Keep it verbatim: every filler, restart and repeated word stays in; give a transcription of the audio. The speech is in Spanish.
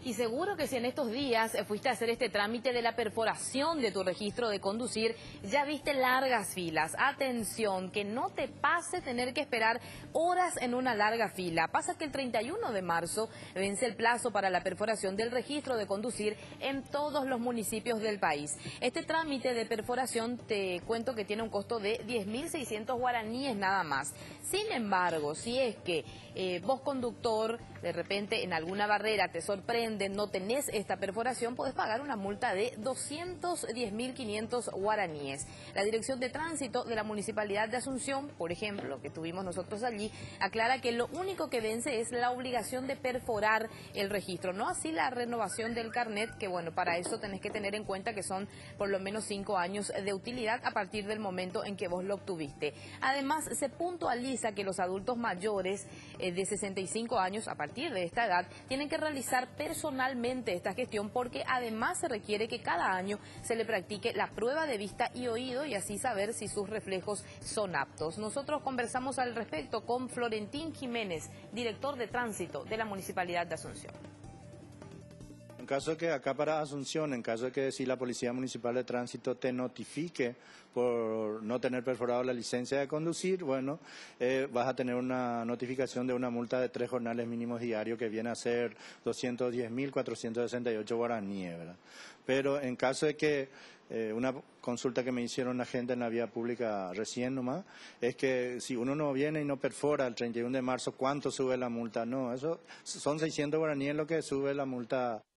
Y seguro que si en estos días fuiste a hacer este trámite de la perforación de tu registro de conducir, ya viste largas filas. Atención, que no te pase tener que esperar horas en una larga fila. Pasa que el treinta y uno de marzo vence el plazo para la perforación del registro de conducir en todos los municipios del país. Este trámite de perforación te cuento que tiene un costo de diez mil seiscientos guaraníes nada más. Sin embargo, si es que eh, vos conductor de repente en alguna barrera te sorprende, no tenés esta perforación, podés pagar una multa de doscientos diez mil quinientos guaraníes. La Dirección de Tránsito de la Municipalidad de Asunción, por ejemplo, que tuvimos nosotros allí, aclara que lo único que vence es la obligación de perforar el registro, no así la renovación del carnet, que bueno, para eso tenés que tener en cuenta que son por lo menos cinco años de utilidad a partir del momento en que vos lo obtuviste. Además, se puntualiza que los adultos mayores eh, de sesenta y cinco años, a partir de esta edad, tienen que realizar personalmente esta gestión porque además se requiere que cada año se le practique la prueba de vista y oído y así saber si sus reflejos son aptos. Nosotros conversamos al respecto con Florentín Jiménez, director de tránsito de la Municipalidad de Asunción. En caso de que acá para Asunción, en caso de que si la Policía Municipal de Tránsito te notifique por no tener perforado la licencia de conducir, bueno, eh, vas a tener una notificación de una multa de tres jornales mínimos diarios que viene a ser doscientos diez mil cuatrocientos sesenta y ocho guaraníes, ¿verdad? Pero en caso de que eh, una consulta que me hicieron la gente en la vía pública recién nomás, es que si uno no viene y no perfora el treinta y uno de marzo, ¿cuánto sube la multa? No, eso son seiscientos guaraníes lo que sube la multa.